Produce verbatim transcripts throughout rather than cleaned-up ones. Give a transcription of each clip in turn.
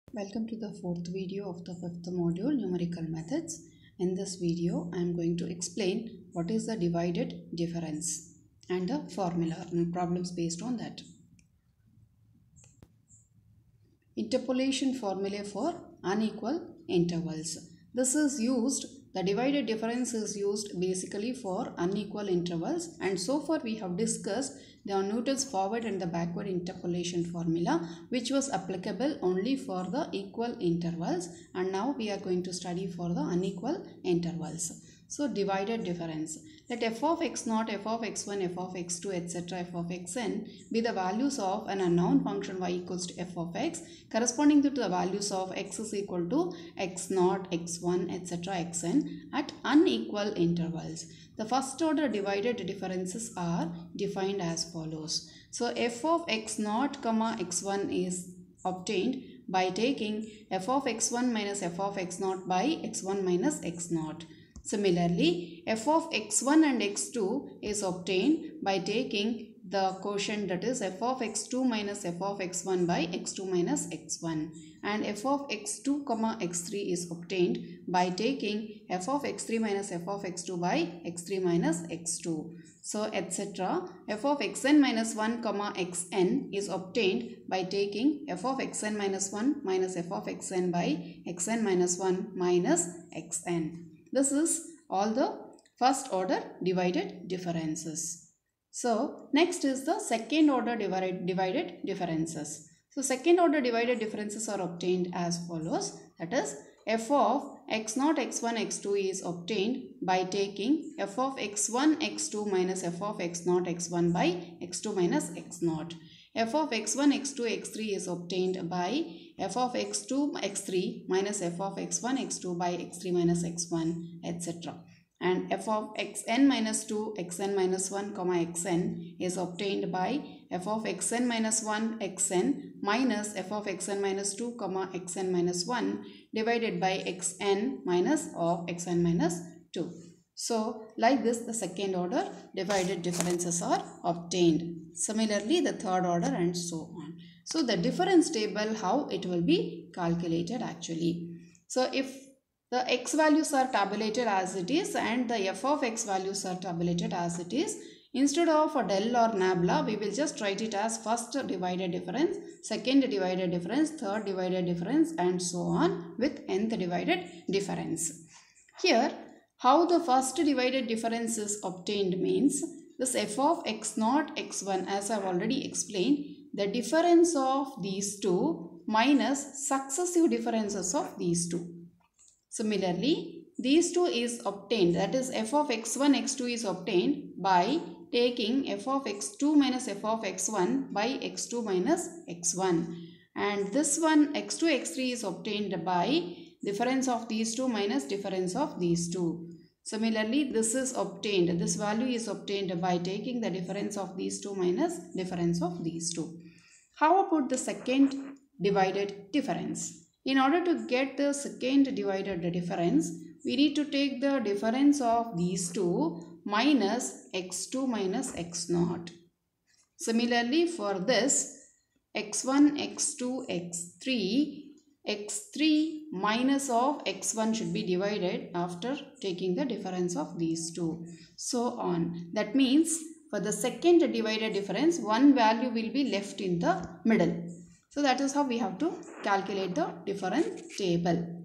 Welcome to the fourth video of the fifth module, numerical methods. In this video, I am going to explain what is the divided difference and the formula and problems based on that. Interpolation formula for unequal intervals. This is used, the divided difference is used basically for unequal intervals, and so far we have discussed the Newton's forward and the backward interpolation formula, which was applicable only for the equal intervals, and now we are going to study for the unequal intervals. So divided difference. Let f of x naught, f of x one, f of x two, et cetera, f of xn be the values of an unknown function y equals to f of x, corresponding to the values of x is equal to x naught, x one, et cetera, xn at unequal intervals. The first order divided differences are defined as follows. So f of x naught comma x one is obtained by taking f of x one minus f of x naught by x one minus x naught. Similarly, f of x one and x two is obtained by taking the quotient, that is f of x two minus f of x one by x two minus x one, and f of x two comma x three is obtained by taking f of x three minus f of x two by x three minus x two. So et cetera. F of xn minus one comma xn is obtained by taking f of xn minus one minus f of xn by xn minus one minus xn. This is all the first order divided differences. So next is the second order divided, divided differences. So second order divided differences are obtained as follows. That is, f of x naught, x one, x two is obtained by taking f of x one, x two minus f of x naught, x one by x two minus x naught. F of x one, x two, x three is obtained by f of x two, x three minus f of x one, x two by x three minus x one, et cetera. And f of xn minus two, xn minus one, comma xn is obtained by f of xn minus one, xn minus f of xn minus two, comma xn minus one divided by xn minus of xn minus two. So, like this, the second order divided differences are obtained. Similarly, the third order and so on. So, the difference table, how it will be calculated actually. So, if the x values are tabulated as it is and the f of x values are tabulated as it is, instead of a del or nabla, we will just write it as first divided difference, second divided difference, third divided difference, and so on with nth divided difference. Here, how the first divided difference is obtained means, this f of x naught, x one, as I have already explained, the difference of these two minus successive differences of these two. Similarly, these two is obtained, that is f of x one, x two is obtained by taking f of x two minus f of x one by x two minus x one. And this one x two, x three is obtained by difference of these two minus difference of these two. Similarly, this is obtained, this value is obtained by taking the difference of these two minus difference of these two. How about the second divided difference? In order to get the second divided difference, we need to take the difference of these two minus x two minus x naught. Similarly, for this, x one, x two, x three, x three minus of x one should be divided after taking the difference of these two. So on. That means for the second divided difference, one value will be left in the middle. So that is how we have to calculate the difference table.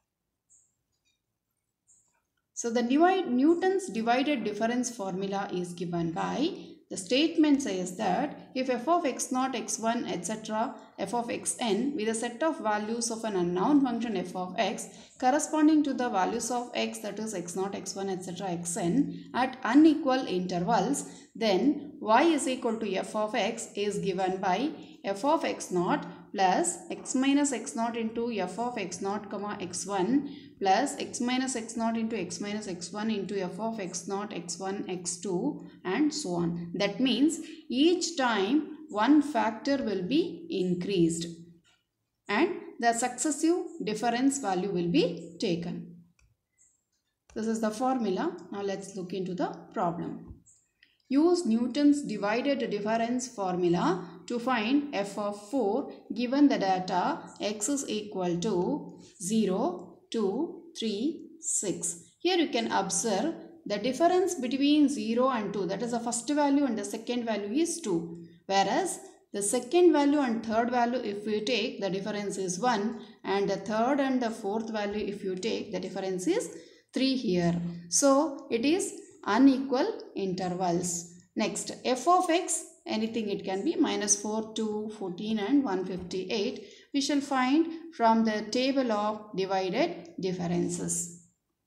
So the Newton's divided difference formula is given by, the statement says that if f of x naught, x one, et cetera, f of xn with a set of values of an unknown function f of x corresponding to the values of x, that is x naught, x one, et cetera, xn at unequal intervals, then y is equal to f of x is given by f of x naught plus x minus x naught into f of x naught comma x one plus x minus x naught into x minus x one into f of x naught, x one, x two, and so on. That means each time one factor will be increased and the successive difference value will be taken. This is the formula. Now let's look into the problem. Use Newton's divided difference formula to find f of four given the data x is equal to zero, two, three, six. Here you can observe the difference between zero and two, that is the first value and the second value is two. Whereas the second value and third value if you take, the difference is one, and the third and the fourth value if you take, the difference is three here. So it is unequal intervals. Next, f of x, anything it can be minus four, two, fourteen and one hundred fifty-eight. We shall find from the table of divided differences.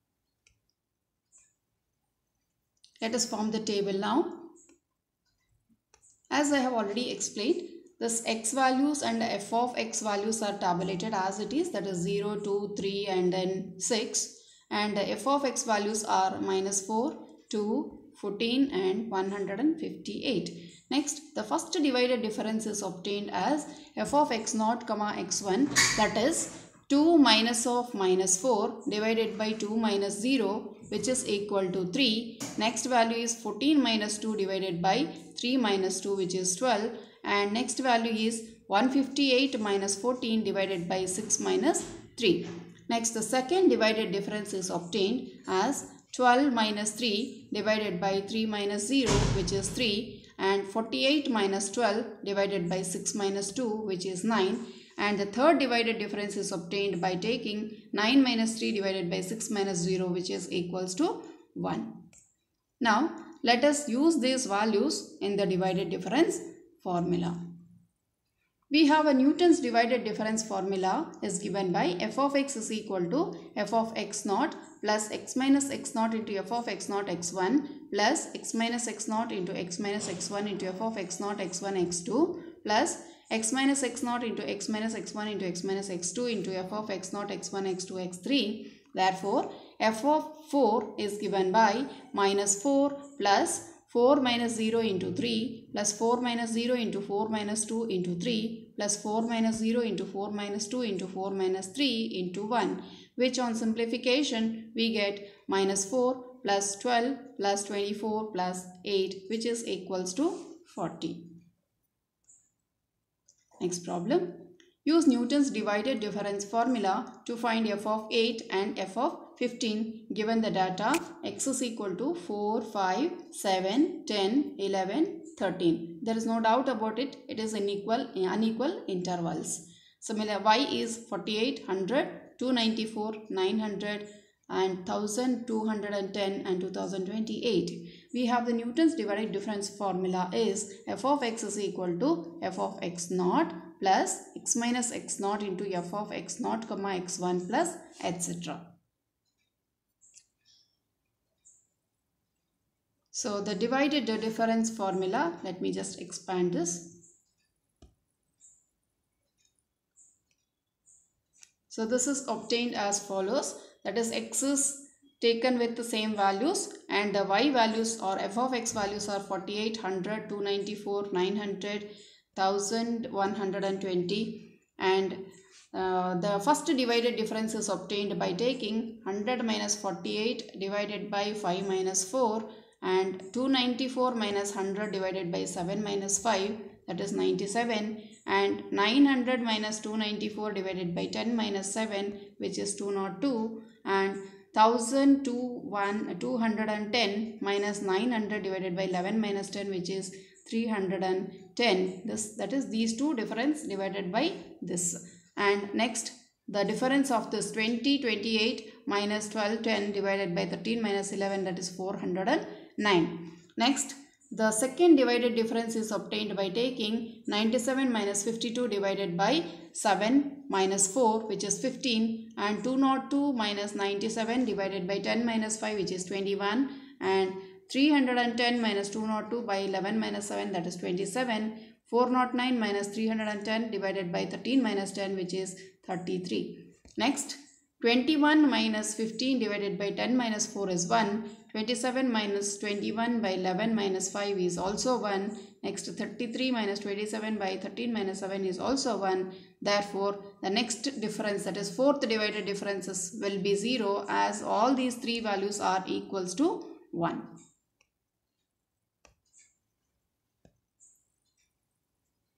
Let us form the table now. As I have already explained, this x values and f of x values are tabulated as it is, that is zero, two, three and then six. And the f of x values are minus four, two, fourteen and one hundred fifty-eight. Next, the first divided difference is obtained as f of x naught comma x one, that is two minus of minus four divided by two minus zero, which is equal to three. Next value is fourteen minus two divided by three minus two, which is twelve. And next value is one hundred fifty-eight minus fourteen divided by six minus three. Next, the second divided difference is obtained as twelve minus three divided by three minus zero, which is three, and forty-eight minus twelve divided by six minus two, which is nine. And the third divided difference is obtained by taking nine minus three divided by six minus zero, which is equals to one. Now, let us use these values in the divided difference formula. We have a Newton's divided difference formula is given by f of x is equal to f of x naught plus x minus x naught into f of x naught x one plus x minus x naught into x minus x one into f of x naught x one x two plus x minus x naught into x minus x one into x minus x two into f of x naught x one x two x three. Therefore, f of four is given by minus four plus four minus zero into three plus four minus zero into four minus two into three plus four minus zero into four minus two into four minus three into one, which on simplification we get minus four plus twelve plus twenty-four plus eight, which is equals to forty. Next problem. Use Newton's divided difference formula to find f of eight and f of fifteen given the data x is equal to four, five, seven, ten, eleven, thirteen. There is no doubt about it. It is unequal, unequal intervals. Similar, y is forty-eight, one hundred, two ninety-four, nine hundred and one thousand two hundred ten and two thousand twenty-eight. We have the Newton's divided difference formula is f of x is equal to f of x naught plus x minus x naught into f of x naught comma x one plus et cetera. So the divided difference formula, let me just expand this. So this is obtained as follows, that is x is taken with the same values and the y values or f of x values are forty-eight, one hundred, two ninety-four, nine hundred, one thousand one hundred twenty, and uh, the first divided difference is obtained by taking one hundred minus forty-eight divided by five minus four and two ninety-four minus one hundred divided by seven minus five, that is ninety-seven, and nine hundred minus two ninety-four divided by ten minus seven, which is two hundred two, and one thousand two hundred ten minus nine hundred divided by eleven minus ten, which is three hundred ten. This, that is these two difference divided by this. And next, the difference of this twenty, twenty-eight minus twelve, ten divided by thirteen minus eleven, that is four hundred nine. Next, the second divided difference is obtained by taking ninety-seven minus fifty-two divided by seven minus four, which is fifteen, and two hundred two minus ninety-seven divided by ten minus five, which is twenty-one, and three hundred ten minus two hundred two by eleven minus seven, that is twenty-seven, four hundred nine minus three hundred ten divided by thirteen minus ten, which is thirty-three. Next, twenty-one minus fifteen divided by ten minus four is one. twenty-seven minus twenty-one by eleven minus five is also one. Next, thirty-three minus twenty-seven by thirteen minus seven is also one. Therefore, the next difference, that is fourth divided differences, will be zero as all these three values are equals to one.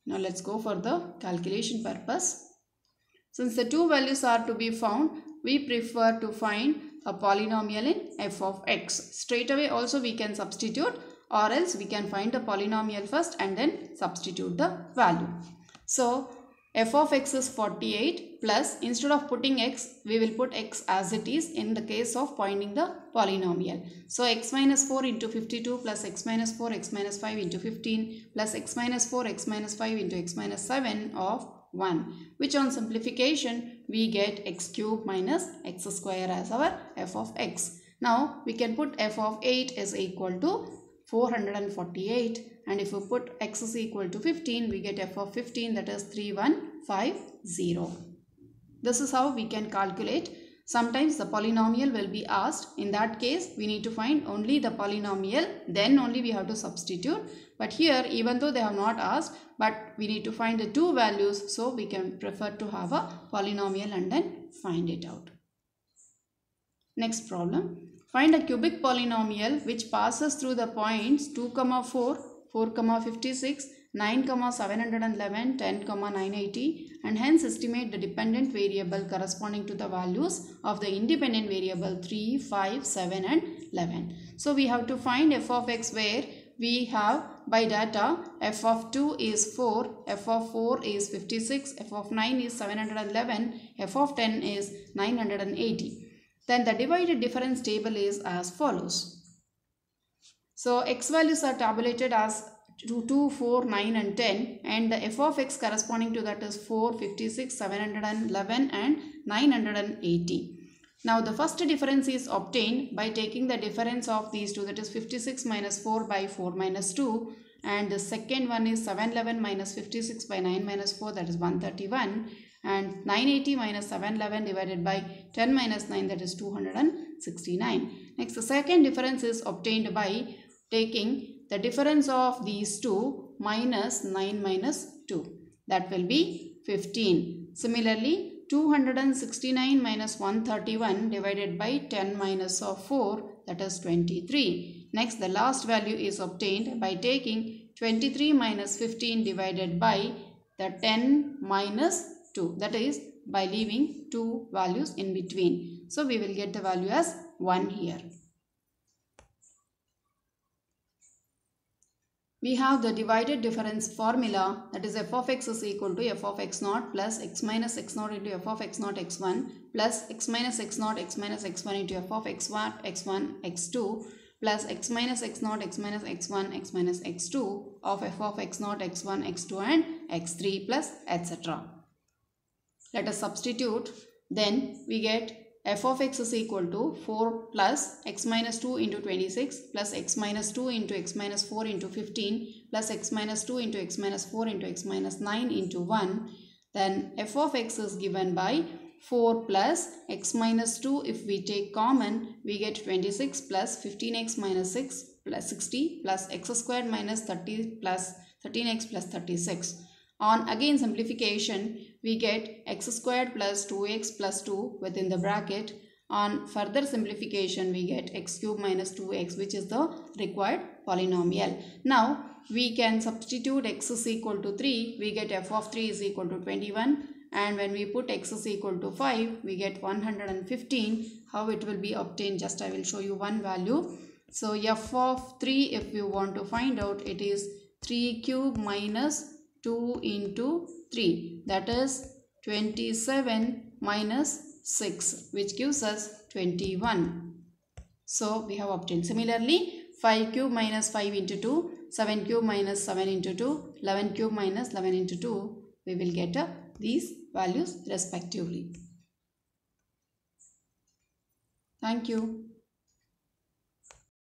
Now let's go for the calculation purpose. Since the two values are to be found, we prefer to find a polynomial in f of x. Straight away also we can substitute, or else we can find the polynomial first and then substitute the value. So f of x is forty-eight plus, instead of putting x, we will put x as it is in the case of finding the polynomial. So x minus four into fifty-two plus x minus four, x minus five into fifteen plus x minus four, x minus five into x minus seven of one, which on simplification we get x cube minus x square as our f of x. Now we can put f of eight is equal to four hundred forty-eight, and if we put x is equal to fifteen, we get f of fifteen, that is three thousand one hundred fifty. This is how we can calculate. Sometimes the polynomial will be asked. In that case, we need to find only the polynomial, then only we have to substitute. But here, even though they have not asked, but we need to find the two values, so we can prefer to have a polynomial and then find it out. Next problem. Find a cubic polynomial which passes through the points two, four, four, fifty-six, nine, seven hundred eleven, ten, nine hundred eighty, and hence estimate the dependent variable corresponding to the values of the independent variable three, five, seven and eleven. So we have to find f of x, where we have by data f of two is four, f of four is fifty-six, f of nine is seven hundred eleven, f of ten is nine hundred eighty. Then the divided difference table is as follows. So x values are tabulated as two, four, nine and ten, and the f of x corresponding to that is four, fifty-six, seven hundred eleven and nine hundred eighty. Now the first difference is obtained by taking the difference of these two, that is fifty-six minus four by four minus two, and the second one is seven eleven minus fifty-six by nine minus four, that is one hundred thirty-one, and nine eighty minus seven eleven divided by ten minus nine, that is two hundred sixty-nine. Next, the second difference is obtained by taking the difference of these two minus nine minus two, that will be fifteen. Similarly, two hundred sixty-nine minus one hundred thirty-one divided by ten minus of four, that is twenty-three. Next, the last value is obtained by taking twenty-three minus fifteen divided by the ten minus two, that is by leaving two values in between. So we will get the value as one here. We have the divided difference formula, that is f of x is equal to f of x naught plus x minus x naught into f of x naught x1 plus x minus x naught x minus x1 into f of x1 x1 x2 plus x minus x naught x minus x1 x minus x2 of f of x naught x1 x2 and x3 plus et cetera. Let us substitute. Then we get f of x is equal to four plus x minus two into twenty-six plus x minus two into x minus four into fifteen plus x minus two into x minus four into x minus nine into one. Then f of x is given by four plus x minus two. If we take common, we get twenty-six plus fifteen x minus six plus sixty plus x squared minus thirty plus thirteen x plus thirty-six. On again simplification, we get x squared plus two x plus two within the bracket. On further simplification, we get x cube minus two x, which is the required polynomial. Now we can substitute x is equal to three. We get f of three is equal to twenty-one, and when we put x is equal to five, we get one hundred fifteen. How it will be obtained, just I will show you one value. So f of three, if you want to find out, it is three cube minus two into three, that is twenty-seven minus six, which gives us twenty-one. So we have obtained. Similarly, five cube minus five into two, seven cube minus seven into two, eleven cube minus eleven into two, we will get uh, these values respectively. Thank you.